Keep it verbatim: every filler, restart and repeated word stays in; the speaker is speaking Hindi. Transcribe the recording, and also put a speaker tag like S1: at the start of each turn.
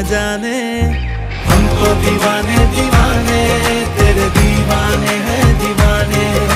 S1: न जाने, हम तो दीवाने दीवाने तेरे दीवाने हैं दीवाने।